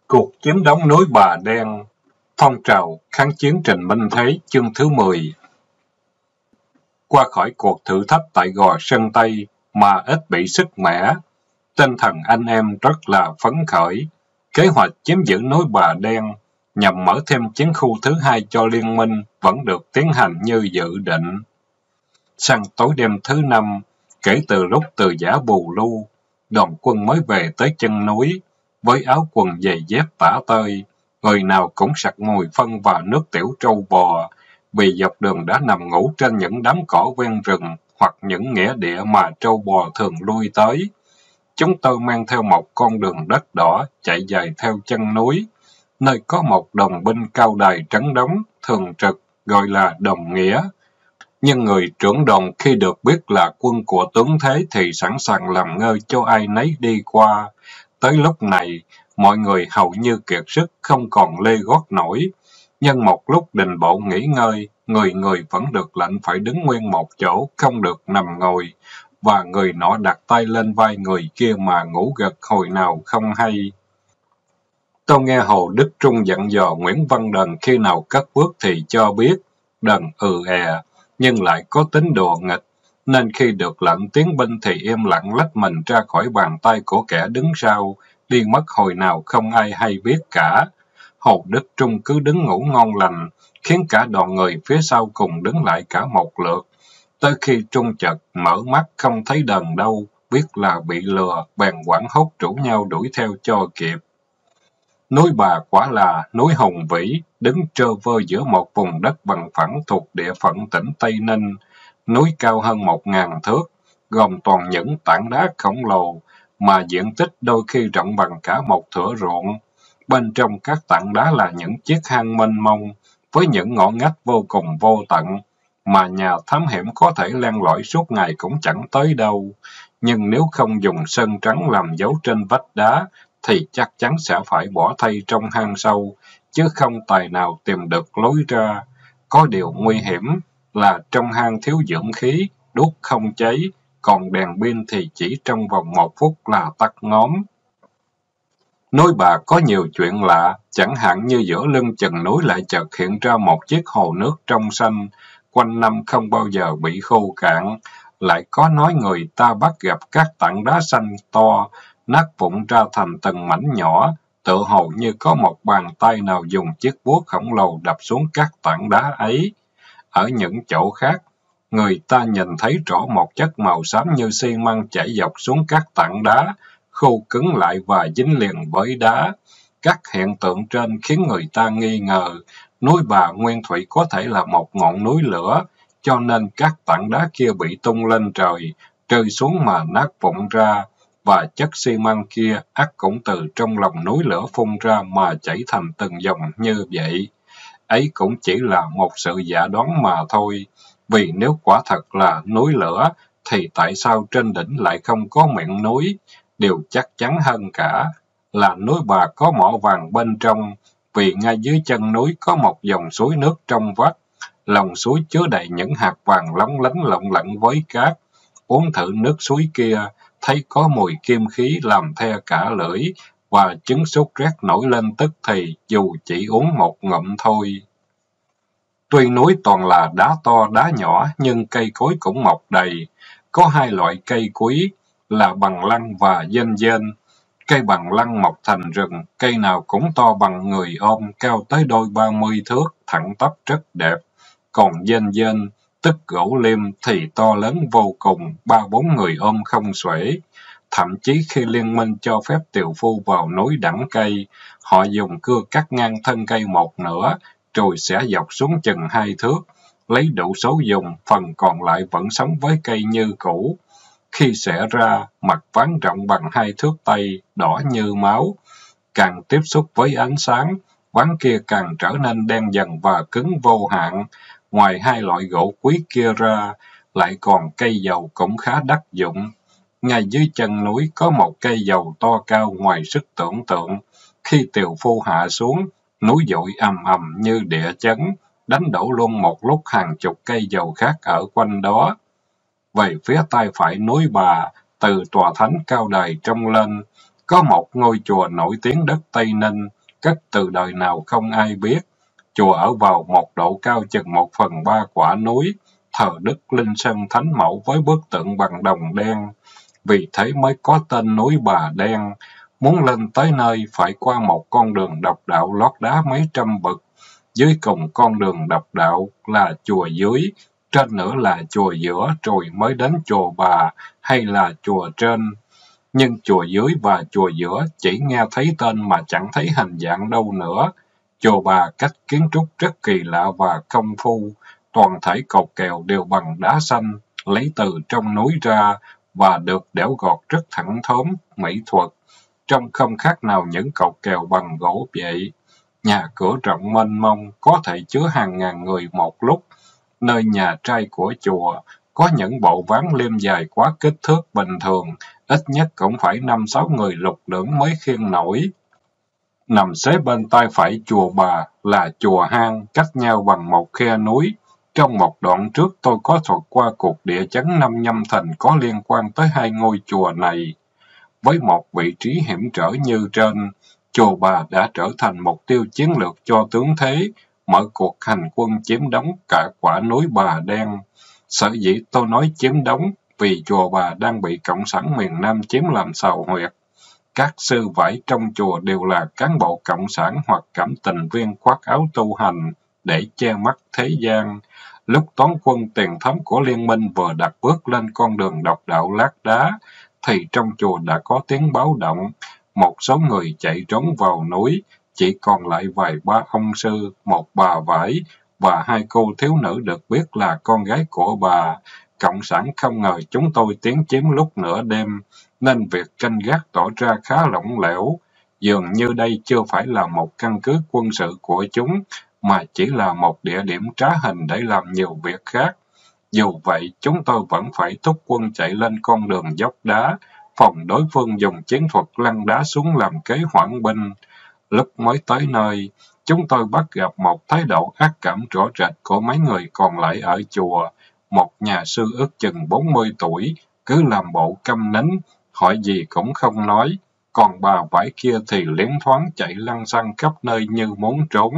Cuộc chiếm đóng núi Bà Đen, phong trào kháng chiến Trịnh Minh Thế, chương thứ 10. Qua khỏi cuộc thử thách tại Gò Sơn Tây mà ít bị sức mẻ, tinh thần anh em rất là phấn khởi. Kế hoạch chiếm giữ núi Bà Đen nhằm mở thêm chiến khu thứ hai cho liên minh vẫn được tiến hành như dự định. Sang tối đêm thứ năm, kể từ lúc từ Giã Bù Lu, đoàn quân mới về tới chân núi, với áo quần giày dép tả tơi, người nào cũng sặc mùi phân và nước tiểu trâu bò, vì dọc đường đã nằm ngủ trên những đám cỏ ven rừng hoặc những nghĩa địa mà trâu bò thường lui tới. Chúng tôi mang theo một con đường đất đỏ chạy dài theo chân núi, nơi có một đồng binh cao đài trấn đóng, thường trực, gọi là Đồng Nghĩa. Nhưng người trưởng đoàn khi được biết là quân của tướng Thế thì sẵn sàng làm ngơ cho ai nấy đi qua. Tới lúc này, mọi người hầu như kiệt sức, không còn lê gót nổi. Nhưng một lúc đình bộ nghỉ ngơi, người người vẫn được lệnh phải đứng nguyên một chỗ, không được nằm ngồi, và người nọ đặt tay lên vai người kia mà ngủ gật hồi nào không hay. Tôi nghe Hồ Đức Trung dặn dò Nguyễn Văn Đần khi nào cất bước thì cho biết. Đần nhưng lại có tính đùa nghịch, nên khi được lệnh tiến binh thì im lặng lách mình ra khỏi bàn tay của kẻ đứng sau, đi mất hồi nào không ai hay biết cả. Hồ Đức Trung cứ đứng ngủ ngon lành, khiến cả đoàn người phía sau cùng đứng lại cả một lượt. Tới khi Trung chợt mở mắt không thấy Đần đâu, biết là bị lừa, bèn hoảng hốt rủ nhau đuổi theo cho kịp. Núi Bà quả là núi hùng vĩ, đứng trơ vơ giữa một vùng đất bằng phẳng thuộc địa phận tỉnh Tây Ninh. Núi cao hơn 1.000 thước, gồm toàn những tảng đá khổng lồ, mà diện tích đôi khi rộng bằng cả một thửa ruộng. Bên trong các tảng đá là những chiếc hang mênh mông, với những ngõ ngách vô cùng vô tận, mà nhà thám hiểm có thể len lỏi suốt ngày cũng chẳng tới đâu. Nhưng nếu không dùng sơn trắng làm dấu trên vách đá, thì chắc chắn sẽ phải bỏ thay trong hang sâu, chứ không tài nào tìm được lối ra. Có điều nguy hiểm là trong hang thiếu dưỡng khí, đuốc không cháy, còn đèn pin thì chỉ trong vòng 1 phút là tắt ngóm. Núi Bà có nhiều chuyện lạ, chẳng hạn như giữa lưng chừng núi lại chợt hiện ra một chiếc hồ nước trong xanh, quanh năm không bao giờ bị khô cạn. Lại có nói người ta bắt gặp các tảng đá xanh to, nát vụn ra thành từng mảnh nhỏ, tựa hồ như có một bàn tay nào dùng chiếc búa khổng lồ đập xuống các tảng đá ấy. Ở những chỗ khác, người ta nhìn thấy rõ một chất màu xám như xi măng chảy dọc xuống các tảng đá, khô cứng lại và dính liền với đá. Các hiện tượng trên khiến người ta nghi ngờ núi Bà nguyên thủy có thể là một ngọn núi lửa, cho nên các tảng đá kia bị tung lên trời, rơi xuống mà nát vụn ra, và chất xi măng kia ắt cũng từ trong lòng núi lửa phun ra mà chảy thành từng dòng như vậy. Ấy cũng chỉ là một sự giả đoán mà thôi, vì nếu quả thật là núi lửa, thì tại sao trên đỉnh lại không có miệng núi? Điều chắc chắn hơn cả là núi Bà có mỏ vàng bên trong, vì ngay dưới chân núi có một dòng suối nước trong vắt. Lòng suối chứa đầy những hạt vàng lóng lánh lộng lẫy với cát. Uống thử nước suối kia, thấy có mùi kim khí làm the cả lưỡi, và chứng sốt rét nổi lên tức thì, dù chỉ uống một ngụm thôi. Tuy núi toàn là đá to đá nhỏ, nhưng cây cối cũng mọc đầy. Có 2 loại cây quý là bằng lăng và dên dên. Cây bằng lăng mọc thành rừng, cây nào cũng to bằng người ôm, cao tới đôi 30 thước, thẳng tắp rất đẹp. Còn dên dên, tức gỗ liêm, thì to lớn vô cùng, 3-4 người ôm không xuể. Thậm chí khi liên minh cho phép tiều phu vào núi đẳng cây, họ dùng cưa cắt ngang thân cây một nửa, rồi xẻ dọc xuống chừng 2 thước, lấy đủ số dùng, phần còn lại vẫn sống với cây như cũ. Khi xẻ ra, mặt ván rộng bằng 2 thước tay, đỏ như máu. Càng tiếp xúc với ánh sáng, ván kia càng trở nên đen dần và cứng vô hạn. Ngoài 2 loại gỗ quý kia ra, lại còn cây dầu cũng khá đắt dụng. Ngay dưới chân núi có một cây dầu to cao ngoài sức tưởng tượng. Khi tiều phu hạ xuống, núi dội ầm ầm như địa chấn, đánh đổ luôn một lúc hàng chục cây dầu khác ở quanh đó. Về phía tay phải núi Bà, từ tòa thánh cao đài trông lên, Có một ngôi chùa nổi tiếng đất Tây Ninh, cất từ đời nào không ai biết. Chùa ở vào một độ cao chừng 1/3 quả núi, thờ Đức Linh Sơn Thánh Mẫu với bức tượng bằng đồng đen. Vì thế mới có tên núi Bà Đen. Muốn lên tới nơi phải qua một con đường độc đạo lót đá mấy trăm bậc. Dưới cùng con đường độc đạo là chùa dưới, trên nữa là chùa giữa rồi mới đến chùa Bà hay là chùa trên. Nhưng chùa dưới và chùa giữa chỉ nghe thấy tên mà chẳng thấy hình dạng đâu nữa. Chùa Bà cách kiến trúc rất kỳ lạ và công phu, toàn thể cột kèo đều bằng đá xanh, lấy từ trong núi ra và được đẽo gọt rất thẳng thớm, mỹ thuật, trông không khác nào những cột kèo bằng gỗ vậy. Nhà cửa rộng mênh mông, có thể chứa hàng ngàn người một lúc. Nơi nhà trai của chùa có những bộ ván liêm dài quá kích thước bình thường, ít nhất cũng phải 5-6 người lục lưỡng mới khiêng nổi. Nằm xế bên tay phải chùa Bà là chùa Hang, cách nhau bằng một khe núi. Trong một đoạn trước tôi có thuật qua cuộc địa chấn năm Nhâm Thìn có liên quan tới hai ngôi chùa này. Với một vị trí hiểm trở như trên, chùa Bà đã trở thành mục tiêu chiến lược cho tướng Thế, mở cuộc hành quân chiếm đóng cả quả núi Bà Đen. Sở dĩ tôi nói chiếm đóng vì chùa Bà đang bị Cộng sản miền Nam chiếm làm sào huyệt. Các sư vải trong chùa đều là cán bộ cộng sản hoặc cảm tình viên khoác áo tu hành để che mắt thế gian. Lúc toán quân tiền thấm của liên minh vừa đặt bước lên con đường độc đạo lát đá, thì trong chùa đã có tiếng báo động. Một số người chạy trốn vào núi, chỉ còn lại vài ba ông sư, một bà vải và hai cô thiếu nữ được biết là con gái của bà. Cộng sản không ngờ chúng tôi tiến chiếm lúc nửa đêm, nên việc canh gác tỏ ra khá lỏng lẻo. Dường như đây chưa phải là một căn cứ quân sự của chúng, mà chỉ là một địa điểm trá hình để làm nhiều việc khác. Dù vậy, chúng tôi vẫn phải thúc quân chạy lên con đường dốc đá, phòng đối phương dùng chiến thuật lăn đá xuống làm kế hoãn binh. Lúc mới tới nơi, chúng tôi bắt gặp một thái độ ác cảm rõ rệt của mấy người còn lại ở chùa. Một nhà sư ước chừng 40 tuổi, cứ làm bộ câm nín, hỏi gì cũng không nói. Còn bà vải kia thì liến thoáng chạy lăng xăng khắp nơi như muốn trốn.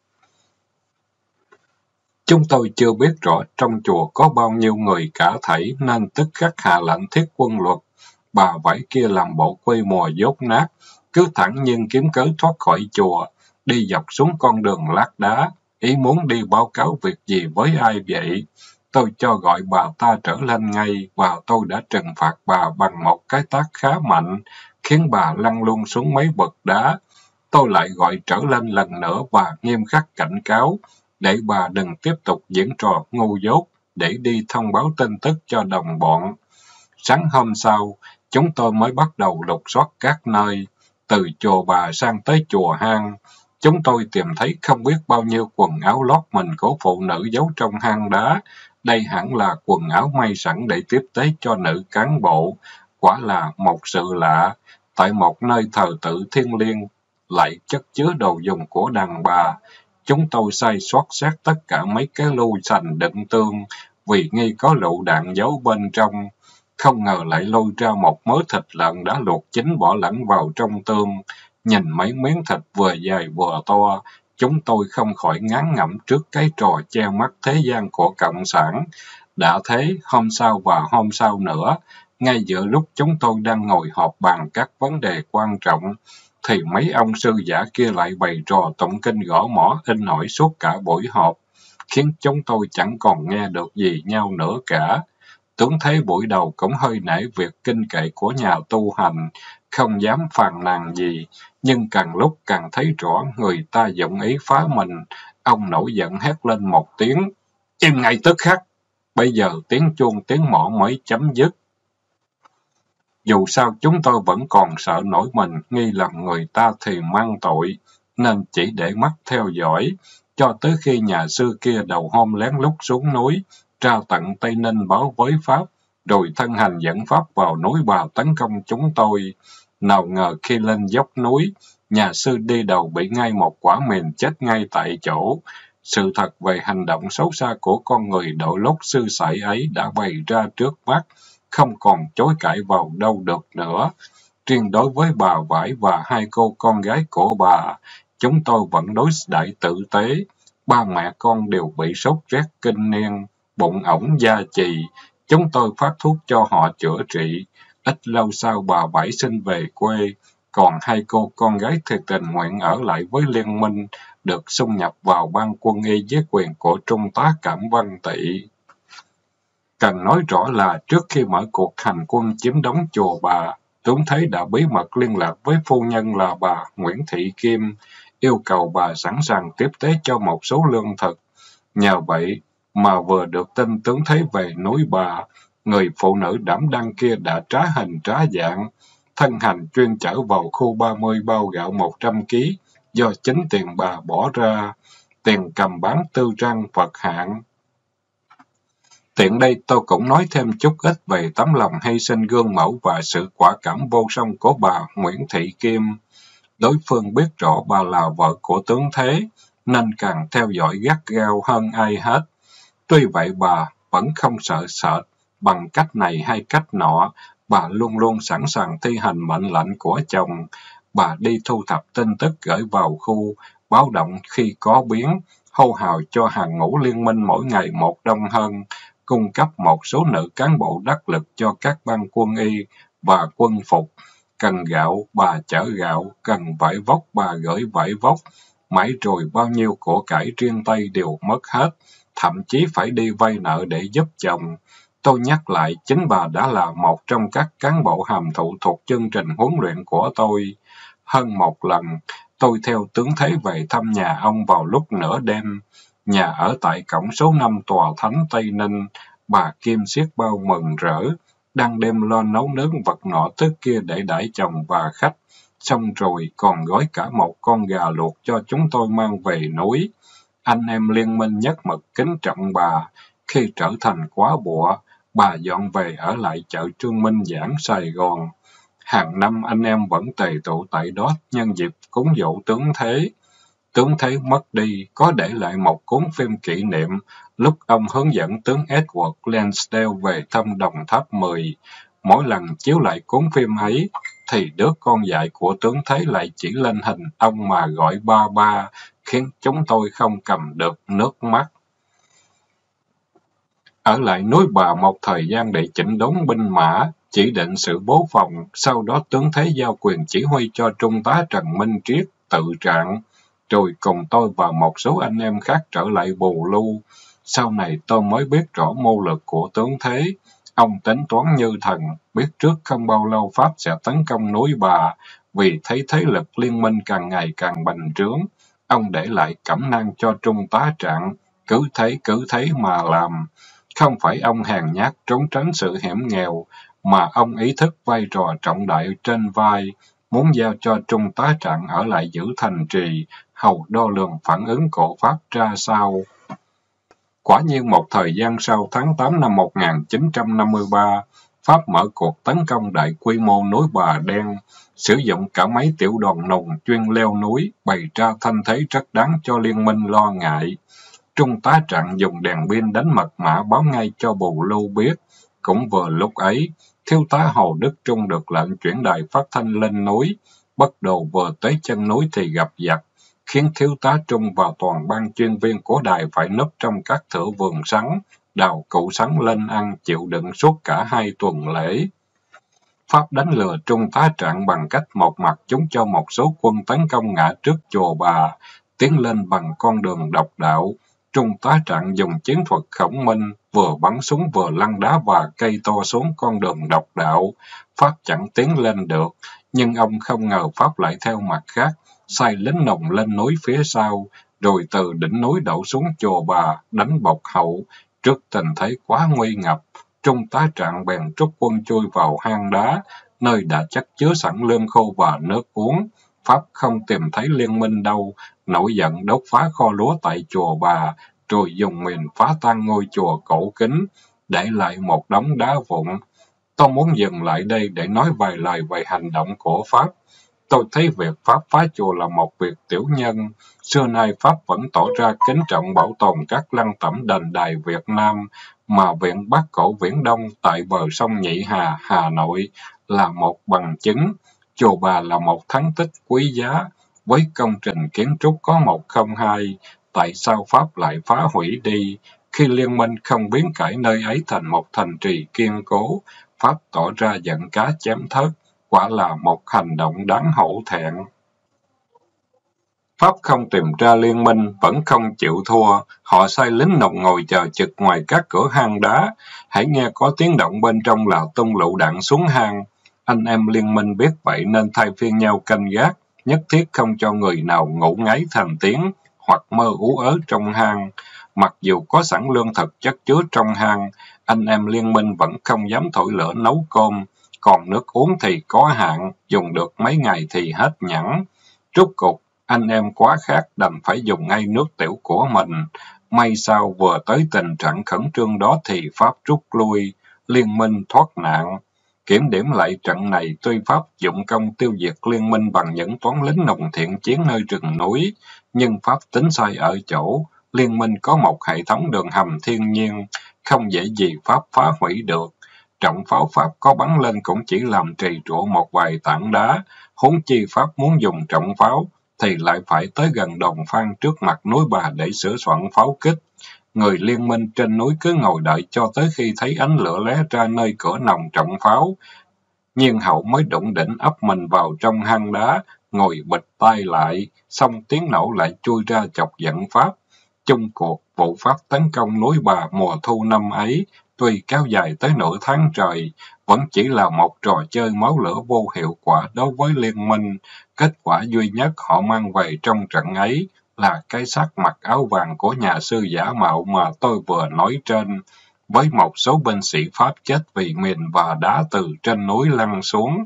Chúng tôi chưa biết rõ trong chùa có bao nhiêu người cả thảy nên tức khắc hạ lệnh thiết quân luật. Bà vải kia làm bộ quê mùa dốt nát, cứ thẳng nhiên kiếm cớ thoát khỏi chùa, đi dọc xuống con đường lát đá, ý muốn đi báo cáo việc gì với ai vậy. Tôi cho gọi bà ta trở lên ngay và tôi đã trừng phạt bà bằng một cái tát khá mạnh, khiến bà lăn luôn xuống mấy bậc đá. Tôi lại gọi trở lên lần nữa và nghiêm khắc cảnh cáo, để bà đừng tiếp tục diễn trò ngu dốt, để đi thông báo tin tức cho đồng bọn. Sáng hôm sau, chúng tôi mới bắt đầu lục soát các nơi, từ chùa Bà sang tới chùa Hang. Chúng tôi tìm thấy không biết bao nhiêu quần áo lót mình của phụ nữ giấu trong hang đá. Đây hẳn là quần áo may sẵn để tiếp tế cho nữ cán bộ. Quả là một sự lạ, tại một nơi thờ tự thiêng liêng lại chất chứa đồ dùng của đàn bà. Chúng tôi sai soát xét tất cả mấy cái lu sành đựng tương, vì nghi có lựu đạn giấu bên trong. Không ngờ lại lôi ra một mớ thịt lợn đã luộc chín bỏ lẫn vào trong tương. Nhìn mấy miếng thịt vừa dài vừa to, chúng tôi không khỏi ngán ngẩm trước cái trò che mắt thế gian của Cộng sản. Đã thế, hôm sau và hôm sau nữa, ngay giữa lúc chúng tôi đang ngồi họp bàn các vấn đề quan trọng, thì mấy ông sư giả kia lại bày trò tụng kinh gõ mõ in ỏi suốt cả buổi họp, khiến chúng tôi chẳng còn nghe được gì nhau nữa cả. Tướng thấy buổi đầu cũng hơi nể việc kinh kệ của nhà tu hành, không dám phàn nàn gì, nhưng càng lúc càng thấy rõ người ta dụng ý phá mình. Ông nổi giận hét lên một tiếng, im ngay tức khắc. Bây giờ tiếng chuông tiếng mõ mới chấm dứt. Dù sao chúng tôi vẫn còn sợ nổi mình, nghi lầm người ta thì mang tội, nên chỉ để mắt theo dõi, cho tới khi nhà sư kia đầu hôm lén lút xuống núi, ra tận Tây Ninh báo với Pháp, rồi thân hành dẫn Pháp vào núi Bà tấn công chúng tôi. Nào ngờ khi lên dốc núi, nhà sư đi đầu bị ngay một quả mìn chết ngay tại chỗ. Sự thật về hành động xấu xa của con người đội lốt sư sãi ấy đã bày ra trước mắt, không còn chối cãi vào đâu được nữa. Riêng đối với bà Vải và hai cô con gái của bà, chúng tôi vẫn đối đãi tử tế. Ba mẹ con đều bị sốt rét kinh niên, bụng ổng da chì. Chúng tôi phát thuốc cho họ chữa trị. Ít lâu sau bà Vải xin về quê, còn hai cô con gái thì tình nguyện ở lại với liên minh, được xung nhập vào ban quân y dưới quyền của Trung tá Cảm Văn Tị. Cần nói rõ là trước khi mở cuộc hành quân chiếm đóng chùa Bà, Tướng Thế đã bí mật liên lạc với phu nhân là bà Nguyễn Thị Kim, yêu cầu bà sẵn sàng tiếp tế cho một số lương thực. Nhờ vậy mà vừa được tin Tướng Thế về núi Bà, người phụ nữ đảm đang kia đã trá hình trá dạng, thân hành chuyên chở vào khu 30 bao gạo 100 kg do chính tiền bà bỏ ra, tiền cầm bán tư trang Phật hạng. Tiện đây tôi cũng nói thêm chút ít về tấm lòng hy sinh gương mẫu và sự quả cảm vô song của bà Nguyễn Thị Kim. Đối phương biết rõ bà là vợ của Tướng Thế, nên càng theo dõi gắt gao hơn ai hết. Tuy vậy bà vẫn không sợ sệt, bằng cách này hay cách nọ, bà luôn luôn sẵn sàng thi hành mệnh lệnh của chồng. Bà đi thu thập tin tức gửi vào khu, báo động khi có biến, hô hào cho hàng ngũ liên minh mỗi ngày một đông hơn, cung cấp một số nữ cán bộ đắc lực cho các ban quân y và quân phục. Cần gạo, bà chở gạo, cần vải vóc, bà gửi vải vóc. Mãi rồi bao nhiêu của cải riêng tay đều mất hết, thậm chí phải đi vay nợ để giúp chồng. Tôi nhắc lại, chính bà đã là một trong các cán bộ hàm thụ thuộc chương trình huấn luyện của tôi. Hơn một lần, tôi theo Tướng Thế về thăm nhà ông vào lúc nửa đêm. Nhà ở tại cổng số 5 tòa Thánh Tây Ninh, bà Kim xiết bao mừng rỡ, đang đêm lo nấu nướng vật nọ thức kia để đãi chồng và khách. Xong rồi còn gói cả một con gà luộc cho chúng tôi mang về núi. Anh em liên minh nhất mực kính trọng bà. Khi trở thành quá bụa, bà dọn về ở lại chợ Trương Minh Giảng, Sài Gòn. Hàng năm anh em vẫn tề tụ tại đó nhân dịp cúng dỗ Tướng Thế. Tướng Thế mất đi, có để lại một cuốn phim kỷ niệm lúc ông hướng dẫn tướng Edward Lansdale về thăm Đồng Tháp 10. Mỗi lần chiếu lại cuốn phim ấy, thì đứa con dại của Tướng Thế lại chỉ lên hình ông mà gọi ba ba, khiến chúng tôi không cầm được nước mắt. Ở lại núi Bà một thời gian để chỉnh đốn binh mã, chỉ định sự bố phòng, sau đó Tướng Thế giao quyền chỉ huy cho Trung tá Trần Minh Triết tự trạng, rồi cùng tôi và một số anh em khác trở lại Bù Lưu. Sau này tôi mới biết rõ mưu lược của Tướng Thế. Ông tính toán như thần, biết trước không bao lâu Pháp sẽ tấn công núi Bà, vì thấy thế lực liên minh càng ngày càng bành trướng. Ông để lại cẩm nang cho Trung tá Trạng, cứ thế mà làm. Không phải ông hèn nhát trốn tránh sự hiểm nghèo, mà ông ý thức vai trò trọng đại trên vai, muốn giao cho Trung tá Trạng ở lại giữ thành trì, hầu đo lường phản ứng của Pháp ra sao. Quả nhiên một thời gian sau, tháng 8 năm 1953, Pháp mở cuộc tấn công đại quy mô núi Bà Đen, sử dụng cả mấy tiểu đoàn nùng chuyên leo núi, bày ra thanh thế rất đáng cho liên minh lo ngại. Trung tá Trạng dùng đèn pin đánh mật mã báo ngay cho Bù Lưu biết. Cũng vừa lúc ấy, thiếu tá Hồ Đức Trung được lệnh chuyển đài phát thanh lên núi. Bất đồ vừa tới chân núi thì gặp giặc, khiến thiếu tá Trung và toàn ban chuyên viên của đài phải núp trong các thửa vườn sắn, đào củ sắn lên ăn chịu đựng suốt cả 2 tuần lễ. Pháp đánh lừa Trung tá Trạng bằng cách một mặt chúng cho một số quân tấn công ngã trước chùa Bà, tiến lên bằng con đường độc đạo. Trung tá Trạng dùng chiến thuật khổng minh, vừa bắn súng vừa lăn đá và cây to xuống con đường độc đạo. Pháp chẳng tiến lên được, nhưng ông không ngờ Pháp lại theo mặt khác, sai lính nòng lên núi phía sau, rồi từ đỉnh núi đổ xuống chùa Bà, đánh bọc hậu. Trước tình thế quá nguy ngập, Trung tá Trạng bèn trút quân chui vào hang đá, nơi đã chất chứa sẵn lương khô và nước uống. Pháp không tìm thấy liên minh đâu, nổi giận đốt phá kho lúa tại chùa Bà, rồi dùng mìn phá tan ngôi chùa cổ kính, để lại một đống đá vụn. Tôi muốn dừng lại đây để nói vài lời về hành động của Pháp. Tôi thấy việc Pháp phá chùa là một việc tiểu nhân. Xưa nay Pháp vẫn tỏ ra kính trọng bảo tồn các lăng tẩm đền đài Việt Nam, mà Viện Bắc Cổ Viễn Đông tại bờ sông Nhị Hà, Hà Nội là một bằng chứng, chùa Bà là một thắng tích quý giá. Với công trình kiến trúc có 102, tại sao Pháp lại phá hủy đi? Khi liên minh không biến cải nơi ấy thành một thành trì kiên cố, Pháp tỏ ra giận cá chém thớt, quả là một hành động đáng hổ thẹn. Pháp không tìm ra liên minh, vẫn không chịu thua. Họ sai lính nồng ngồi chờ trực ngoài các cửa hang đá. Hãy nghe có tiếng động bên trong là tung lựu đạn xuống hang. Anh em liên minh biết vậy nên thay phiên nhau canh gác, nhất thiết không cho người nào ngủ ngáy thành tiếng hoặc mơ ú ớ trong hang. Mặc dù có sẵn lương thực chất chứa trong hang, anh em liên minh vẫn không dám thổi lửa nấu cơm. Còn nước uống thì có hạn, dùng được mấy ngày thì hết nhẵn. Rốt cục, anh em quá khát đành phải dùng ngay nước tiểu của mình. May sao vừa tới tình trạng khẩn trương đó thì Pháp rút lui, liên minh thoát nạn. Kiểm điểm lại trận này, tuy Pháp dụng công tiêu diệt liên minh bằng những toán lính nồng thiện chiến nơi rừng núi, nhưng Pháp tính sai ở chỗ, liên minh có một hệ thống đường hầm thiên nhiên, không dễ gì Pháp phá hủy được. Trọng pháo Pháp có bắn lên cũng chỉ làm trì trụa một vài tảng đá, huống chi Pháp muốn dùng trọng pháo thì lại phải tới gần đồn Phan trước mặt núi Bà để sửa soạn pháo kích. Người liên minh trên núi cứ ngồi đợi cho tới khi thấy ánh lửa lóe ra nơi cửa nòng trọng pháo. Nhiên hậu mới đụng đỉnh ấp mình vào trong hang đá, ngồi bịch tai lại, xong tiếng nổ lại chui ra chọc giận Pháp. Chung cuộc, vụ Pháp tấn công núi Bà mùa thu năm ấy, tuy kéo dài tới nửa tháng trời, vẫn chỉ là một trò chơi máu lửa vô hiệu quả đối với liên minh. Kết quả duy nhất họ mang về trong trận ấy là cái xác mặc áo vàng của nhà sư giả mạo mà tôi vừa nói trên, với một số binh sĩ Pháp chết vì mìn và đá từ trên núi lăn xuống.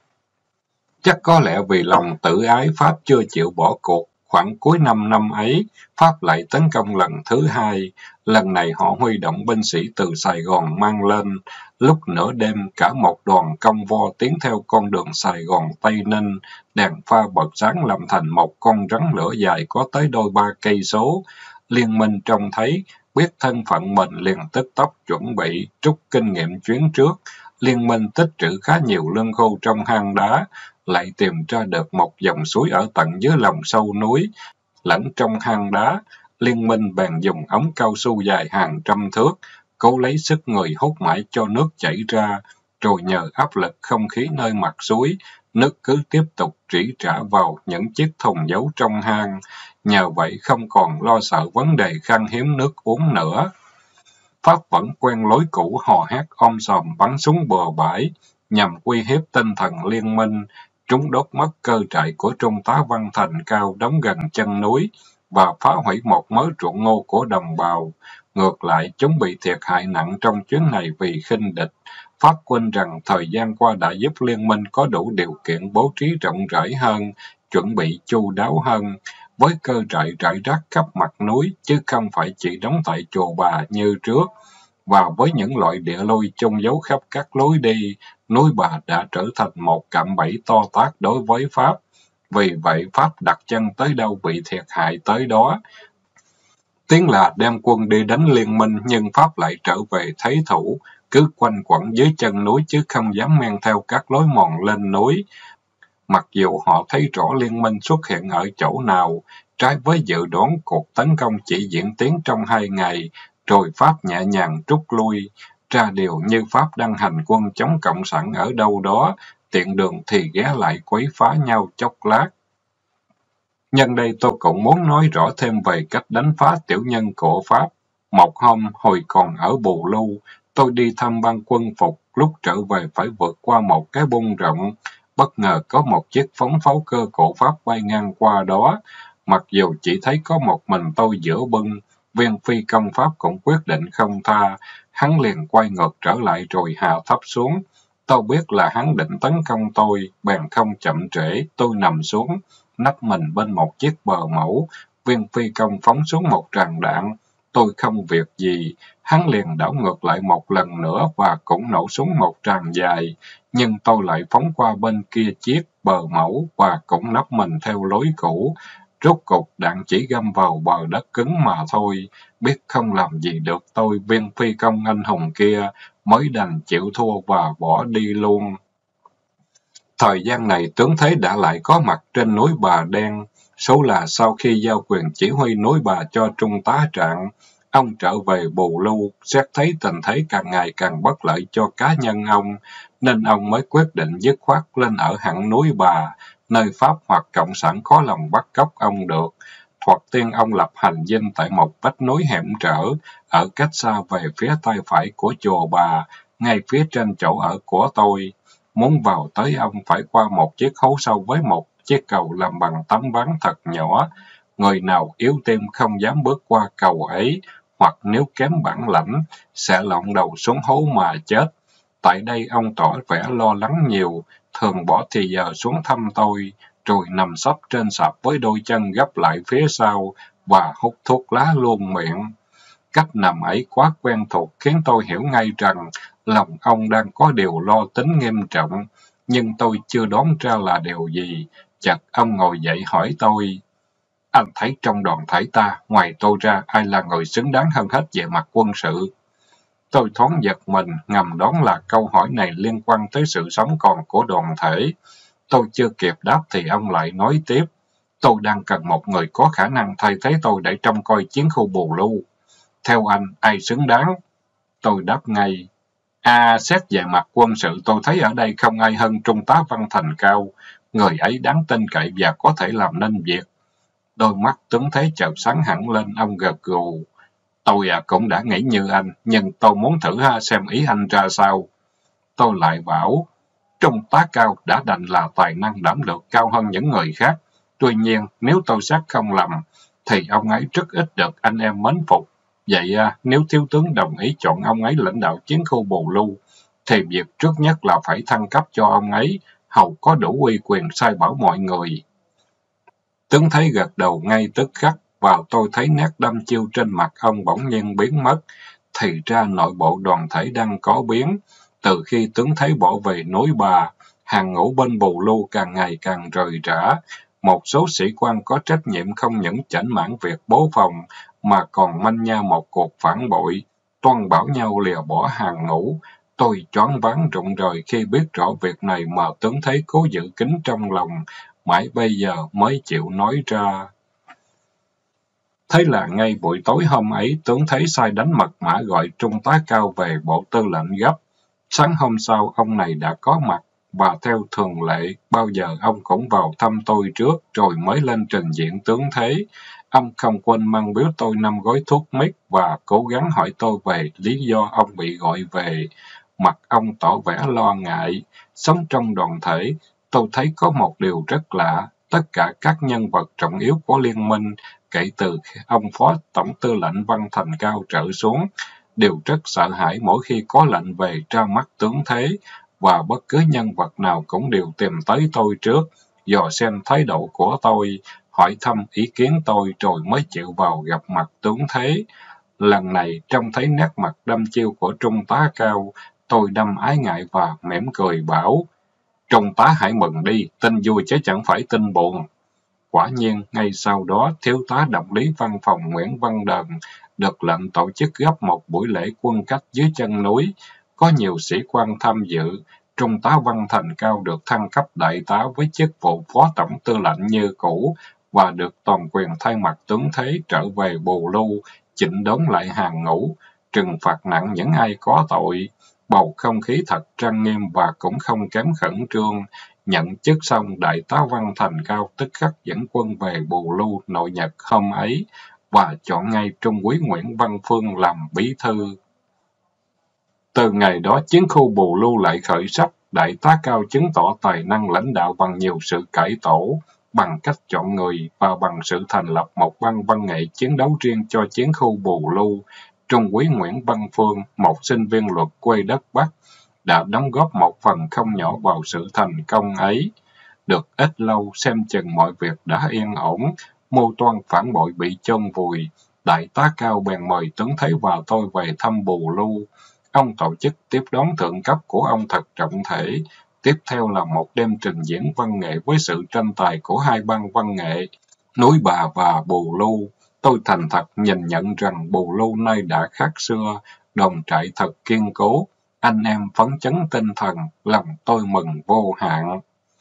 Chắc có lẽ vì lòng tự ái Pháp chưa chịu bỏ cuộc. Khoảng cuối năm ấy, Pháp lại tấn công lần thứ hai. Lần này họ huy động binh sĩ từ Sài Gòn mang lên. Lúc nửa đêm, cả một đoàn công vo tiến theo con đường Sài Gòn Tây Ninh. Đèn pha bật sáng làm thành một con rắn lửa dài có tới đôi 3 cây số. Liên minh trông thấy, biết thân phận mình liền tức tốc chuẩn bị, rút kinh nghiệm chuyến trước. Liên minh tích trữ khá nhiều lương khô trong hang đá, lại tìm ra được một dòng suối ở tận dưới lòng sâu núi, lẫn trong hang đá. Liên minh bèn dùng ống cao su dài hàng trăm thước, cố lấy sức người hút mãi cho nước chảy ra, rồi nhờ áp lực không khí nơi mặt suối, nước cứ tiếp tục rỉ rả vào những chiếc thùng giấu trong hang. Nhờ vậy không còn lo sợ vấn đề khan hiếm nước uống nữa. Pháp vẫn quen lối cũ hò hét om sòm bắn súng bừa bãi, nhằm uy hiếp tinh thần liên minh. Chúng đốt mất cơ trại của Trung tá Văn Thành Cao đóng gần chân núi và phá hủy một mớ ruộng ngô của đồng bào. Ngược lại, chúng bị thiệt hại nặng trong chuyến này vì khinh địch. Pháp quên rằng thời gian qua đã giúp liên minh có đủ điều kiện bố trí rộng rãi hơn, chuẩn bị chu đáo hơn, với cơ trại rải rác khắp mặt núi, chứ không phải chỉ đóng tại chùa Bà như trước. Và với những loại địa lôi chôn giấu khắp các lối đi, núi Bà đã trở thành một cạm bẫy to tát đối với Pháp. Vì vậy, Pháp đặt chân tới đâu bị thiệt hại tới đó. Tiếng là đem quân đi đánh liên minh, nhưng Pháp lại trở về thế thủ, cứ quanh quẩn dưới chân núi chứ không dám men theo các lối mòn lên núi. Mặc dù họ thấy rõ liên minh xuất hiện ở chỗ nào, trái với dự đoán cuộc tấn công chỉ diễn tiến trong 2 ngày, rồi Pháp nhẹ nhàng rút lui. Ra điều như Pháp đang hành quân chống Cộng sản ở đâu đó, tiện đường thì ghé lại quấy phá nhau chốc lát. Nhân đây tôi cũng muốn nói rõ thêm về cách đánh phá tiểu nhân của Pháp. Một hôm, hồi còn ở Bù Lưu, tôi đi thăm ban quân phục, lúc trở về phải vượt qua một cái bung rộng. Bất ngờ có một chiếc phóng pháo cơ của Pháp bay ngang qua đó. Mặc dù chỉ thấy có một mình tôi giữa bưng, viên phi công Pháp cũng quyết định không tha. Hắn liền quay ngược trở lại rồi hạ thấp xuống. Tôi biết là hắn định tấn công tôi, bèn không chậm trễ, tôi nằm xuống, nấp mình bên một chiếc bờ mẫu. Viên phi công phóng xuống một tràng đạn. Tôi không việc gì, hắn liền đảo ngược lại một lần nữa và cũng nổ súng một tràng dài. Nhưng tôi lại phóng qua bên kia chiếc bờ mẫu và cũng nấp mình theo lối cũ. Rốt cục đạn chỉ găm vào bờ đất cứng mà thôi. Biết không làm gì được tôi, viên phi công anh hùng kia mới đành chịu thua và bỏ đi luôn. Thời gian này tướng Thế đã lại có mặt trên núi Bà Đen, số là sau khi giao quyền chỉ huy núi Bà cho Trung tá Trạng, ông trở về Bù Lưu, xét thấy tình thế càng ngày càng bất lợi cho cá nhân ông, nên ông mới quyết định dứt khoát lên ở hẳn núi Bà, nơi Pháp hoặc Cộng sản khó lòng bắt cóc ông được. Thoạt tiên ông lập hành dinh tại một vách núi hiểm trở, ở cách xa về phía tay phải của chùa Bà, ngay phía trên chỗ ở của tôi. Muốn vào tới ông phải qua một chiếc hố sâu với một chiếc cầu làm bằng tấm ván thật nhỏ. Người nào yếu tim không dám bước qua cầu ấy, hoặc nếu kém bản lãnh, sẽ lọng đầu xuống hố mà chết. Tại đây ông tỏ vẻ lo lắng nhiều, thường bỏ thì giờ xuống thăm tôi, rồi nằm sấp trên sạp với đôi chân gấp lại phía sau, và hút thuốc lá luôn miệng. Cách nằm ấy quá quen thuộc khiến tôi hiểu ngay rằng lòng ông đang có điều lo tính nghiêm trọng, nhưng tôi chưa đoán ra là điều gì. Chợt ông ngồi dậy hỏi tôi, anh thấy trong đoàn thể ta, ngoài tôi ra, ai là người xứng đáng hơn hết về mặt quân sự? Tôi thoáng giật mình, ngầm đoán là câu hỏi này liên quan tới sự sống còn của đoàn thể. Tôi chưa kịp đáp thì ông lại nói tiếp, tôi đang cần một người có khả năng thay thế tôi để trông coi chiến khu Bù Lưu. Theo anh, ai xứng đáng? Tôi đáp ngay, xét về mặt quân sự tôi thấy ở đây không ai hơn Trung tá Văn Thành Cao. Người ấy đáng tin cậy và có thể làm nên việc. Đôi mắt tướng Thế chợt sáng hẳn lên, ông gật gù. Tôi cũng đã nghĩ như anh, nhưng tôi muốn thử xem ý anh ra sao. Tôi lại bảo, Trung tá Cao đã đành là tài năng đảm lược cao hơn những người khác. Tuy nhiên, nếu tôi xét không lầm, thì ông ấy rất ít được anh em mến phục. Vậy nếu thiếu tướng đồng ý chọn ông ấy lãnh đạo chiến khu Bù Lưu, thì việc trước nhất là phải thăng cấp cho ông ấy, hầu có đủ uy quyền sai bảo mọi người. Tướng Thế gật đầu ngay tức khắc, và tôi thấy nét đăm chiêu trên mặt ông bỗng nhiên biến mất. Thì ra nội bộ đoàn thể đang có biến. Từ khi tướng Thế bỏ về núi Bà, hàng ngũ bên Bù Lưu càng ngày càng rời rã. Một số sĩ quan có trách nhiệm không những chảnh mãn việc bố phòng, mà còn manh nha một cuộc phản bội, toan bảo nhau lìa bỏ hàng ngũ. Tôi choáng váng rụng rời khi biết rõ việc này mà tướng Thế cố giữ kín trong lòng, mãi bây giờ mới chịu nói ra. Thế là ngay buổi tối hôm ấy, tướng Thế sai đánh mật mã gọi Trung tá Cao về bộ tư lệnh gấp. Sáng hôm sau, ông này đã có mặt, và theo thường lệ, bao giờ ông cũng vào thăm tôi trước, rồi mới lên trình diện tướng Thế. Ông không quên mang biếu tôi 5 gói thuốc mít và cố gắng hỏi tôi về lý do ông bị gọi về. Mặt ông tỏ vẻ lo ngại. Sống trong đoàn thể, tôi thấy có một điều rất lạ. Tất cả các nhân vật trọng yếu của liên minh, kể từ ông Phó Tổng tư lệnh Văn Thành Cao trở xuống, đều rất sợ hãi mỗi khi có lệnh về ra mắt tướng Thế, và bất cứ nhân vật nào cũng đều tìm tới tôi trước, dò xem thái độ của tôi, hỏi thăm ý kiến tôi rồi mới chịu vào gặp mặt tướng Thế. Lần này, trông thấy nét mặt đăm chiêu của Trung tá Cao, tôi đâm ái ngại và mỉm cười bảo, Trung tá hãy mừng đi, tin vui chứ chẳng phải tin buồn. Quả nhiên, ngay sau đó, thiếu tá đồng lý văn phòng Nguyễn Văn Đờn được lệnh tổ chức gấp một buổi lễ quân cách dưới chân núi. Có nhiều sĩ quan tham dự. Trung tá Văn Thành Cao được thăng cấp đại tá với chức vụ phó tổng tư lệnh như cũ, và được toàn quyền thay mặt tướng Thế trở về Bù Lưu, chỉnh đốn lại hàng ngũ, trừng phạt nặng những ai có tội. Bầu không khí thật trang nghiêm và cũng không kém khẩn trương. Nhận chức xong, đại tá Văn Thành Cao tức khắc dẫn quân về Bù Lưu nội Nhật hôm ấy, và chọn ngay Trung úy Nguyễn Văn Phương làm bí thư. Từ ngày đó, chiến khu Bù Lưu lại khởi sắc, đại tá Cao chứng tỏ tài năng lãnh đạo bằng nhiều sự cải tổ, bằng cách chọn người và bằng sự thành lập một ban văn nghệ chiến đấu riêng cho chiến khu Bù Lưu. Trung úy Nguyễn Văn Phương, một sinh viên luật quê đất Bắc, đã đóng góp một phần không nhỏ vào sự thành công ấy. Được ít lâu, xem chừng mọi việc đã yên ổn, mưu toan phản bội bị chôn vùi, đại tá Cao bèn mời tướng Thế và tôi về thăm Bù Lưu. Ông tổ chức tiếp đón thượng cấp của ông thật trọng thể. Tiếp theo là một đêm trình diễn văn nghệ với sự tranh tài của hai ban văn nghệ, Núi Bà và Bù Lưu. Tôi thành thật nhìn nhận rằng Bù Lưu nay đã khác xưa, đồn trại thật kiên cố, anh em phấn chấn tinh thần, lòng tôi mừng vô hạn.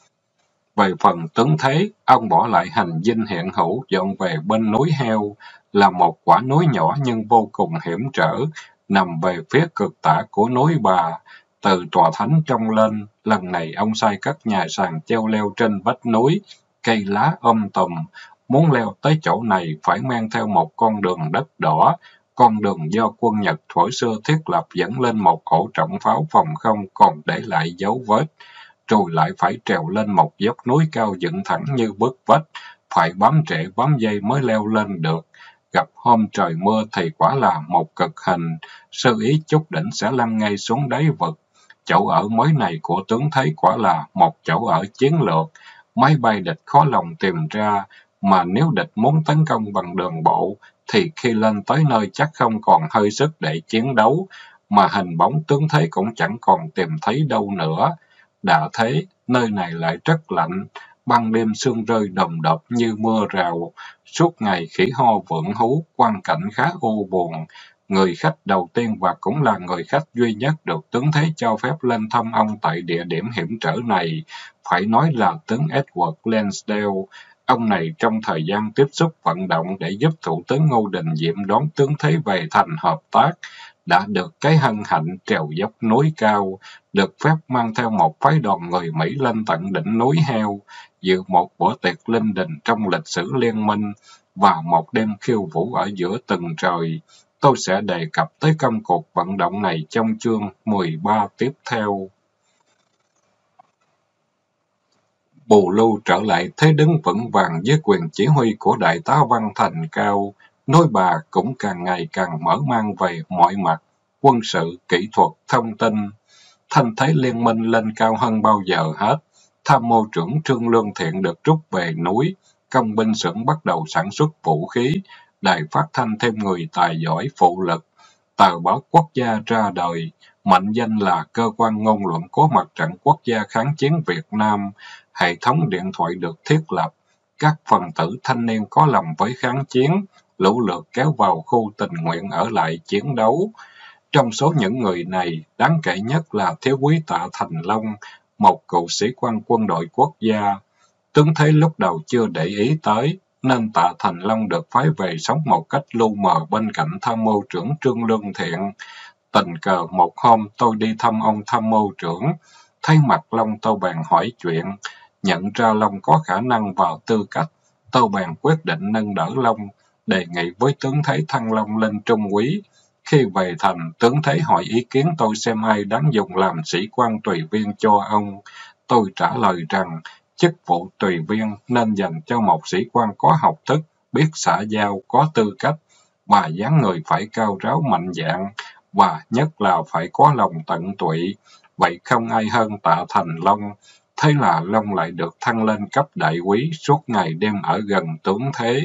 Về phần tướng Thế, ông bỏ lại hành dinh hiện hữu dọn về bên núi Heo, là một quả núi nhỏ nhưng vô cùng hiểm trở, nằm về phía cực tả của núi Bà. Từ tòa thánh trông lên, lần này ông sai các nhà sàn treo leo trên vách núi, cây lá tùm. Muốn leo tới chỗ này phải men theo một con đường đất đỏ, con đường do quân Nhật thuở xưa thiết lập dẫn lên một ổ trọng pháo phòng không còn để lại dấu vết, rồi lại phải trèo lên một dốc núi cao dựng thẳng như bức vách, phải bám rễ bám dây mới leo lên được. Gặp hôm trời mưa thì quả là một cực hình, sơ ý chút đỉnh sẽ lăn ngay xuống đáy vực. Chỗ ở mới này của tướng Thế quả là một chỗ ở chiến lược, máy bay địch khó lòng tìm ra, mà nếu địch muốn tấn công bằng đường bộ, thì khi lên tới nơi chắc không còn hơi sức để chiến đấu, mà hình bóng tướng Thế cũng chẳng còn tìm thấy đâu nữa. Đã thế, nơi này lại rất lạnh, ban đêm sương rơi đầm đập như mưa rào, suốt ngày khỉ ho vượn hú, quang cảnh khá u buồn. Người khách đầu tiên và cũng là người khách duy nhất được tướng Thế cho phép lên thăm ông tại địa điểm hiểm trở này, phải nói là tướng Edward Lansdale. Ông này trong thời gian tiếp xúc vận động để giúp Thủ tướng Ngô Đình Diệm đón tướng Thế về thành hợp tác, đã được cái hân hạnh trèo dốc núi cao, được phép mang theo một phái đoàn người Mỹ lên tận đỉnh núi Heo, dự một bữa tiệc linh đình trong lịch sử liên minh, và một đêm khiêu vũ ở giữa tầng trời. Tôi sẽ đề cập tới công cuộc vận động này trong chương 13 tiếp theo. Bù Lưu trở lại thế đứng vững vàng dưới quyền chỉ huy của đại tá Văn Thành Cao. Núi Bà cũng càng ngày càng mở mang về mọi mặt, quân sự, kỹ thuật, thông tin. Thanh thế liên minh lên cao hơn bao giờ hết. Tham mưu trưởng Trương Lương Thiện được rút về núi, công binh xưởng bắt đầu sản xuất vũ khí, đài phát thanh thêm người tài giỏi phụ lực. Tờ báo Quốc gia ra đời, mệnh danh là cơ quan ngôn luận của Mặt trận Quốc gia kháng chiến Việt Nam. Hệ thống điện thoại được thiết lập. Các phần tử thanh niên có lòng với kháng chiến, lũ lượt kéo vào khu tình nguyện ở lại chiến đấu. Trong số những người này, đáng kể nhất là thiếu úy Tạ Thành Long, một cựu sĩ quan quân đội quốc gia. Tướng Thế lúc đầu chưa để ý tới, nên Tạ Thành Long được phái về sống một cách lu mờ bên cạnh tham mưu trưởng Trương Lương Thiện. Tình cờ một hôm tôi đi thăm ông tham mưu trưởng, thấy mặt Long tôi bèn hỏi chuyện, nhận ra Long có khả năng và tư cách. Tôi bèn quyết định nâng đỡ Long, đề nghị với tướng Thế thăng Long lên trung úy. Khi về thành, tướng Thế hỏi ý kiến tôi xem ai đáng dùng làm sĩ quan tùy viên cho ông. Tôi trả lời rằng, chức vụ tùy viên nên dành cho một sĩ quan có học thức, biết xã giao, có tư cách, và dáng người phải cao ráo mạnh dạn, và nhất là phải có lòng tận tụy. Vậy không ai hơn Tạ Thành Long. Thế là Long lại được thăng lên cấp đại úy, suốt ngày đêm ở gần tướng Thế.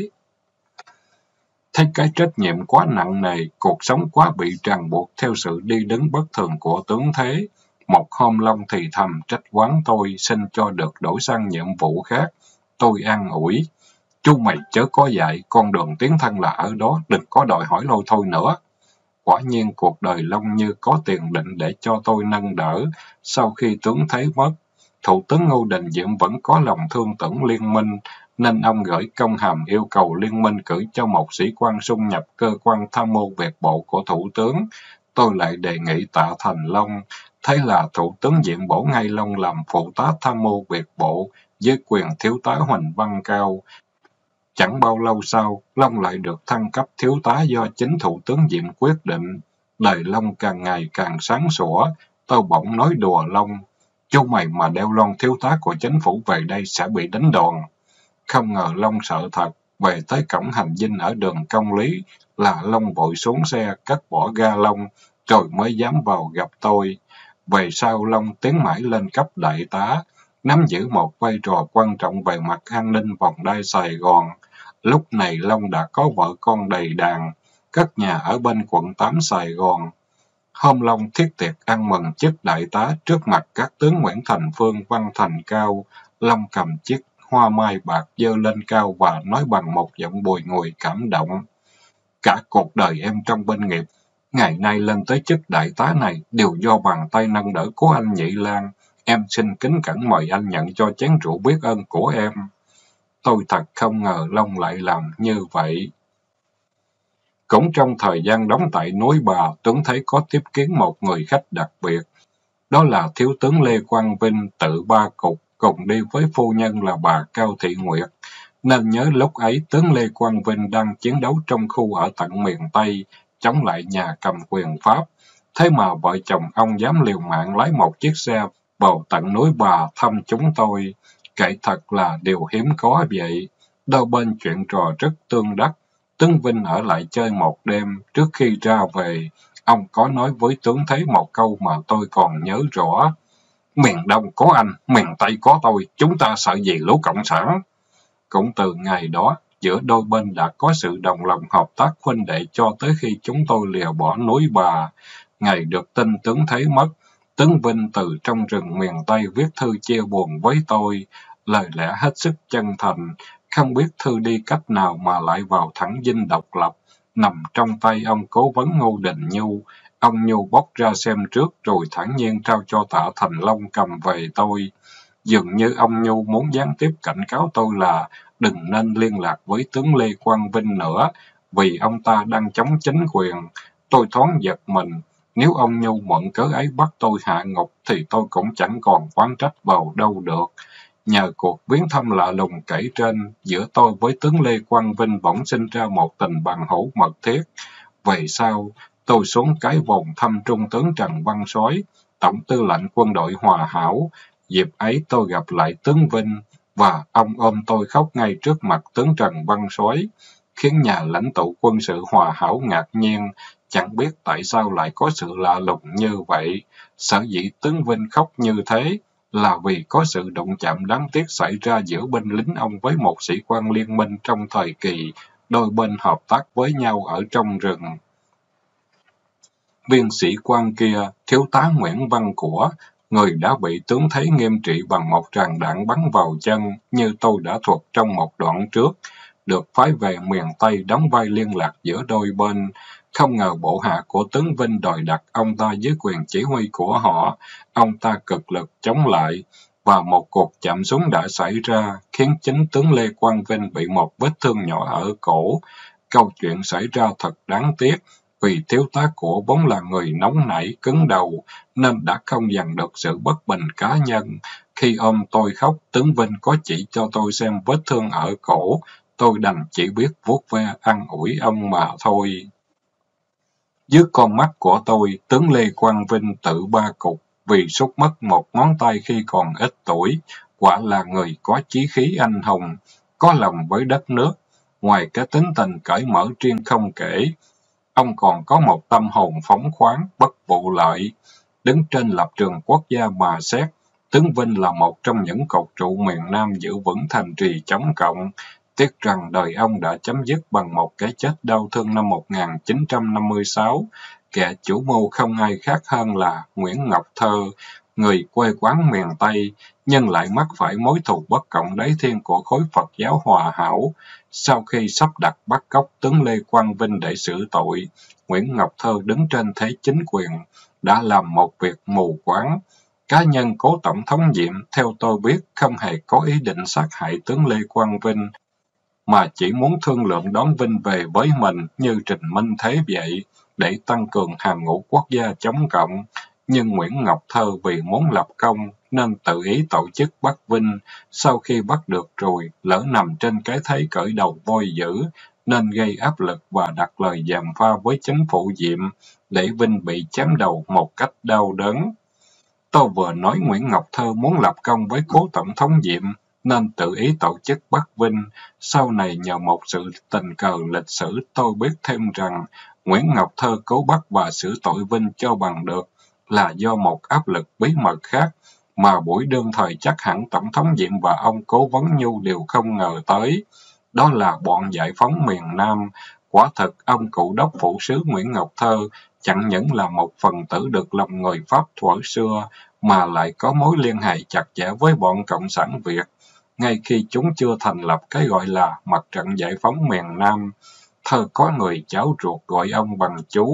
Thấy cái trách nhiệm quá nặng nề, cuộc sống quá bị ràng buộc theo sự đi đứng bất thường của tướng Thế. Một hôm Long thì thầm trách oán tôi, xin cho được đổi sang nhiệm vụ khác. Tôi an ủi, chú mày chớ có dạy, con đường tiến thân là ở đó, đừng có đòi hỏi lôi thôi nữa. Quả nhiên cuộc đời Long như có tiền định để cho tôi nâng đỡ. Sau khi tướng Thế mất, Thủ tướng Ngô Đình Diệm vẫn có lòng thương tưởng liên minh, nên ông gửi công hàm yêu cầu liên minh cử cho một sĩ quan xung nhập cơ quan tham mưu Việt bộ của Thủ tướng. Tôi lại đề nghị Tạ Thành Long. Thế là Thủ tướng Diệm bổ ngay Long làm phụ tá tham mưu Việt bộ, với quyền thiếu tá Huỳnh Văn Cao. Chẳng bao lâu sau, Long lại được thăng cấp thiếu tá do chính Thủ tướng Diệm quyết định. Đời Long càng ngày càng sáng sủa. Tôi bỗng nói đùa Long, chú mày mà đeo lon thiếu tá của chính phủ về đây sẽ bị đánh đòn. Không ngờ Long sợ thật, về tới cổng hành dinh ở đường Công Lý là Long vội xuống xe, cất bỏ ga lông, rồi mới dám vào gặp tôi. Về sau Long tiến mãi lên cấp đại tá, nắm giữ một vai trò quan trọng về mặt an ninh vòng đai Sài Gòn. Lúc này Long đã có vợ con đầy đàn, cất nhà ở bên quận 8 Sài Gòn. Hôm Long thiết tiệc ăn mừng chức đại tá trước mặt các tướng Nguyễn Thành Phương, Văn Thành Cao. Long cầm chiếc hoa mai bạc giơ lên cao và nói bằng một giọng bùi ngùi cảm động. Cả cuộc đời em trong binh nghiệp, ngày nay lên tới chức đại tá này đều do bàn tay nâng đỡ của anh Nhị Lan. Em xin kính cẩn mời anh nhận cho chén rượu biết ơn của em. Tôi thật không ngờ Long lại làm như vậy. Cũng trong thời gian đóng tại núi Bà, Tuấn thấy có tiếp kiến một người khách đặc biệt. Đó là thiếu tướng Lê Quang Vinh tự Ba Cục, cùng đi với phu nhân là bà Cao Thị Nguyệt. Nên nhớ lúc ấy tướng Lê Quang Vinh đang chiến đấu trong khu ở tận miền Tây, chống lại nhà cầm quyền Pháp. Thế mà vợ chồng ông dám liều mạng lái một chiếc xe vào tận núi Bà thăm chúng tôi. Kể thật là điều hiếm có vậy. Đôi bên chuyện trò rất tương đắc. Tướng Vinh ở lại chơi một đêm, trước khi ra về, ông có nói với tướng Thế một câu mà tôi còn nhớ rõ. Miền Đông có anh, miền Tây có tôi, chúng ta sợ gì lũ Cộng sản? Cũng từ ngày đó, giữa đôi bên đã có sự đồng lòng hợp tác huynh đệ cho tới khi chúng tôi lìa bỏ núi Bà. Ngày được tin tướng Thế mất, tướng Vinh từ trong rừng miền Tây viết thư chia buồn với tôi, lời lẽ hết sức chân thành. Không biết thư đi cách nào mà lại vào thẳng dinh độc lập, nằm trong tay ông cố vấn Ngô Đình Nhu. Ông Nhu bóc ra xem trước rồi thản nhiên trao cho Tạ Thành Long cầm về tôi. Dường như ông Nhu muốn gián tiếp cảnh cáo tôi là đừng nên liên lạc với tướng Lê Quang Vinh nữa, vì ông ta đang chống chính quyền. Tôi thoáng giật mình, nếu ông Nhu mượn cớ ấy bắt tôi hạ ngục thì tôi cũng chẳng còn oán trách vào đâu được. Nhờ cuộc viếng thăm lạ lùng kể trên, giữa tôi với tướng Lê Quang Vinh bỗng sinh ra một tình bằng hữu mật thiết. Về sau, tôi xuống cái vùng thăm Trung tướng Trần Văn Soái, Tổng tư lệnh quân đội Hòa Hảo. Dịp ấy tôi gặp lại tướng Vinh, và ông ôm tôi khóc ngay trước mặt tướng Trần Văn Soái, khiến nhà lãnh tụ quân sự Hòa Hảo ngạc nhiên, chẳng biết tại sao lại có sự lạ lùng như vậy. Sở dĩ tướng Vinh khóc như thế là vì có sự đụng chạm đáng tiếc xảy ra giữa binh lính ông với một sĩ quan liên minh trong thời kỳ đôi bên hợp tác với nhau ở trong rừng. Viên sĩ quan kia, thiếu tá Nguyễn Văn Của, người đã bị tướng Thế nghiêm trị bằng một tràng đạn bắn vào chân, như tôi đã thuật trong một đoạn trước, được phái về miền Tây đóng vai liên lạc giữa đôi bên. Không ngờ bộ hạ của tướng Vinh đòi đặt ông ta dưới quyền chỉ huy của họ. Ông ta cực lực chống lại, và một cuộc chạm súng đã xảy ra, khiến chính tướng Lê Quang Vinh bị một vết thương nhỏ ở cổ. Câu chuyện xảy ra thật đáng tiếc, vì thiếu tá Của vốn là người nóng nảy, cứng đầu, nên đã không dằn được sự bất bình cá nhân. Khi ôm tôi khóc, tướng Vinh có chỉ cho tôi xem vết thương ở cổ, tôi đành chỉ biết vuốt ve an ủi ông mà thôi. Dưới con mắt của tôi, tướng Lê Quang Vinh tự Ba Cục, vì sút mất một ngón tay khi còn ít tuổi, quả là người có chí khí anh hùng, có lòng với đất nước. Ngoài cái tính tình cởi mở riêng không kể, ông còn có một tâm hồn phóng khoáng, bất vụ lợi. Đứng trên lập trường quốc gia mà xét, tướng Vinh là một trong những cột trụ miền Nam giữ vững thành trì chống cộng. Tiếc rằng đời ông đã chấm dứt bằng một cái chết đau thương năm 1956. Kẻ chủ mưu không ai khác hơn là Nguyễn Ngọc Thơ, người quê quán miền Tây, nhưng lại mắc phải mối thù bất cộng đáy thiên của khối Phật giáo Hòa Hảo. Sau khi sắp đặt bắt cóc tướng Lê Quang Vinh để xử tội, Nguyễn Ngọc Thơ đứng trên thế chính quyền, đã làm một việc mù quáng. Cá nhân cố tổng thống Diệm, theo tôi biết, không hề có ý định sát hại tướng Lê Quang Vinh, mà chỉ muốn thương lượng đón Vinh về với mình như Trình Minh Thế vậy, để tăng cường hàng ngũ quốc gia chống cộng. Nhưng Nguyễn Ngọc Thơ vì muốn lập công, nên tự ý tổ chức bắt Vinh. Sau khi bắt được rồi, lỡ nằm trên cái thế cởi đầu voi dữ, nên gây áp lực và đặt lời gièm pha với chính phủ Diệm, để Vinh bị chém đầu một cách đau đớn. Tôi vừa nói Nguyễn Ngọc Thơ muốn lập công với cố tổng thống Diệm, nên tự ý tổ chức bắt Vinh. Sau này nhờ một sự tình cờ lịch sử, tôi biết thêm rằng Nguyễn Ngọc Thơ cố bắt và xử tội Vinh cho bằng được là do một áp lực bí mật khác, mà buổi đương thời chắc hẳn tổng thống Diệm và ông cố vấn Nhu đều không ngờ tới. Đó là bọn giải phóng miền Nam. Quả thực ông cụ đốc phủ sứ Nguyễn Ngọc Thơ chẳng những là một phần tử được lòng người Pháp thuở xưa, mà lại có mối liên hệ chặt chẽ với bọn Cộng sản Việt. Ngay khi chúng chưa thành lập cái gọi là Mặt trận Giải phóng miền Nam, Thơ có người cháu ruột gọi ông bằng chú,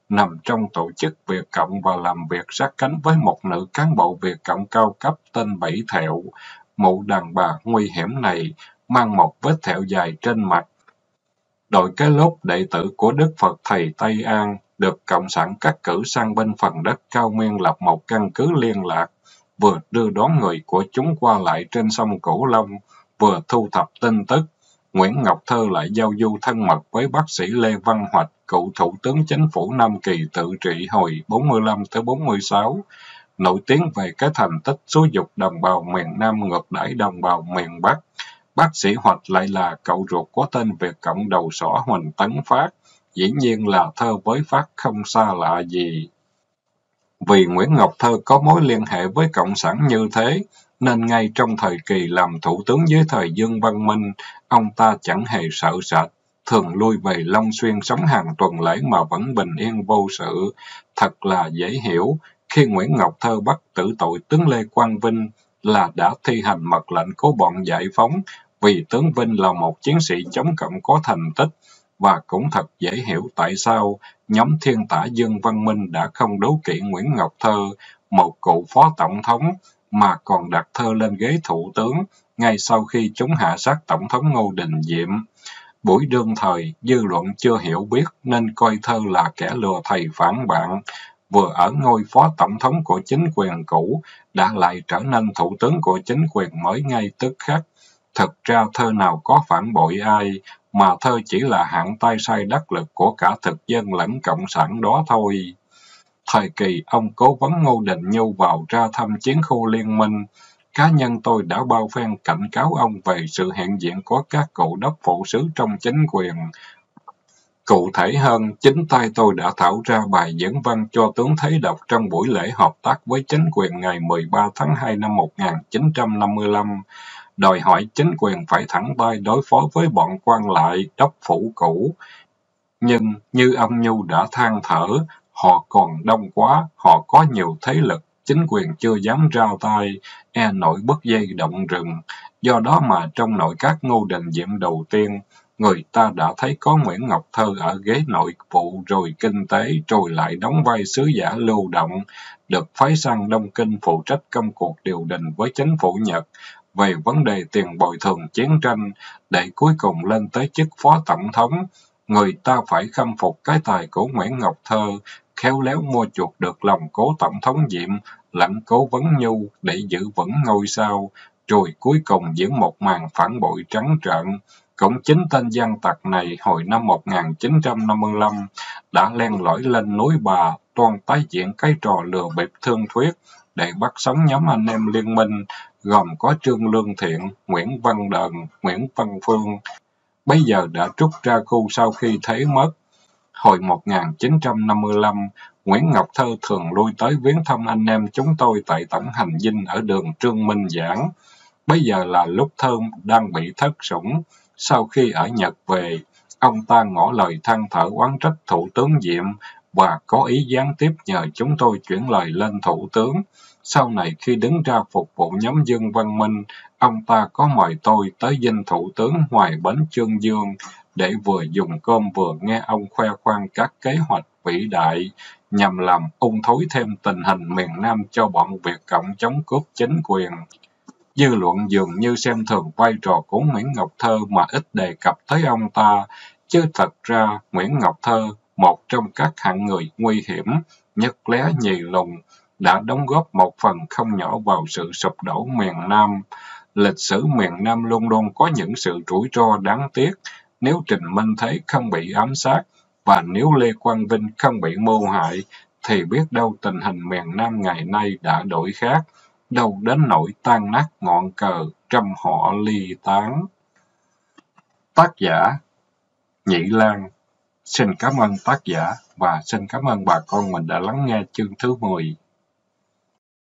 nằm trong tổ chức Việt Cộng và làm việc sát cánh với một nữ cán bộ Việt Cộng cao cấp tên Bảy Thẹo. Mụ đàn bà nguy hiểm này mang một vết thẹo dài trên mặt. Đội cái lốt đệ tử của Đức Phật Thầy Tây An được Cộng sản cắt cử sang bên phần đất Cao Miên lập một căn cứ liên lạc, vừa đưa đón người của chúng qua lại trên sông Cửu Long, vừa thu thập tin tức. Nguyễn Ngọc Thơ lại giao du thân mật với bác sĩ Lê Văn Hoạch, cựu Thủ tướng Chính phủ Nam Kỳ tự trị hồi 45-46, nổi tiếng về cái thành tích xúi giục đồng bào miền Nam ngược đãi đồng bào miền Bắc. Bác sĩ Hoạch lại là cậu ruột của tên Việt Cộng đầu sỏ Huỳnh Tấn Phát, dĩ nhiên là Thơ với Phát không xa lạ gì. Vì Nguyễn Ngọc Thơ có mối liên hệ với Cộng sản như thế, nên ngay trong thời kỳ làm thủ tướng dưới thời Dương Văn Minh, ông ta chẳng hề sợ sệt, thường lui về Long Xuyên sống hàng tuần lễ mà vẫn bình yên vô sự. Thật là dễ hiểu, khi Nguyễn Ngọc Thơ bắt tử tội tướng Lê Quang Vinh là đã thi hành mật lệnh của bọn giải phóng, vì tướng Vinh là một chiến sĩ chống cộng có thành tích, và cũng thật dễ hiểu tại sao nhóm thiên tả Dương Văn Minh đã không đố kỵ Nguyễn Ngọc Thơ, một cựu phó tổng thống, mà còn đặt Thơ lên ghế thủ tướng, ngay sau khi chúng hạ sát tổng thống Ngô Đình Diệm. Buổi đương thời, dư luận chưa hiểu biết nên coi Thơ là kẻ lừa thầy phản bạn, vừa ở ngôi phó tổng thống của chính quyền cũ, đã lại trở nên thủ tướng của chính quyền mới ngay tức khắc. Thực ra Thơ nào có phản bội ai, mà Thơ chỉ là hạng tay sai đắc lực của cả thực dân lẫn cộng sản đó thôi. Thời kỳ ông cố vấn Ngô Đình Nhu vào ra thăm chiến khu liên minh, cá nhân tôi đã bao phen cảnh cáo ông về sự hiện diện của các cựu đốc phụ sứ trong chính quyền. Cụ thể hơn, chính tay tôi đã thảo ra bài dẫn văn cho tướng Thế đọc trong buổi lễ hợp tác với chính quyền ngày 13 tháng 2 năm 1955, đòi hỏi chính quyền phải thẳng tay đối phó với bọn quan lại đốc phủ cũ. Nhưng, như ông Nhu đã than thở, họ còn đông quá, họ có nhiều thế lực, chính quyền chưa dám ra tay, e nổi bứt dây động rừng. Do đó mà trong nội các Ngô Đình Diệm đầu tiên, người ta đã thấy có Nguyễn Ngọc Thơ ở ghế nội vụ rồi kinh tế, rồi lại đóng vai sứ giả lưu động, được phái sang Đông Kinh phụ trách công cuộc điều đình với chính phủ Nhật về vấn đề tiền bồi thường chiến tranh, để cuối cùng lên tới chức phó tổng thống. Người ta phải khâm phục cái tài của Nguyễn Ngọc Thơ, khéo léo mua chuộc được lòng cố tổng thống Diệm lẫn cố vấn Nhu để giữ vững ngôi sao, rồi cuối cùng diễn một màn phản bội trắng trợn. Cũng chính tên gian tặc này hồi năm 1955 đã len lỏi lên núi Bà, toan tái diễn cái trò lừa bịp thương thuyết để bắt sống nhóm anh em liên minh, gồm có Trương Lương Thiện, Nguyễn Văn Đờn, Nguyễn Văn Phương, bây giờ đã trút ra khu sau khi thế mất. Hồi 1955, Nguyễn Ngọc Thơ thường lui tới viếng thăm anh em chúng tôi tại tổng hành dinh ở đường Trương Minh Giảng. Bây giờ là lúc Thơ đang bị thất sủng. Sau khi ở Nhật về, ông ta ngỏ lời than thở oán trách Thủ tướng Diệm và có ý gián tiếp nhờ chúng tôi chuyển lời lên Thủ tướng. Sau này khi đứng ra phục vụ nhóm Dương Văn Minh, ông ta có mời tôi tới dinh Thủ tướng ngoài bến Chương Dương để vừa dùng cơm vừa nghe ông khoe khoang các kế hoạch vĩ đại, nhằm làm ung thối thêm tình hình miền Nam cho bọn Việt Cộng chống cướp chính quyền. Dư luận dường như xem thường vai trò của Nguyễn Ngọc Thơ mà ít đề cập tới ông ta, chứ thật ra Nguyễn Ngọc Thơ, một trong các hạng người nguy hiểm, nhất lé nhì lùng, đã đóng góp một phần không nhỏ vào sự sụp đổ miền Nam. Lịch sử miền Nam luôn luôn có những sự rủi ro đáng tiếc. Nếu Trình Minh Thế không bị ám sát, và nếu Lê Quang Vinh không bị mưu hại, thì biết đâu tình hình miền Nam ngày nay đã đổi khác. Đâu đến nỗi tan nát ngọn cờ, trăm họ ly tán. Tác giả Nhị Lan. Xin cảm ơn tác giả và xin cảm ơn bà con mình đã lắng nghe chương thứ 10.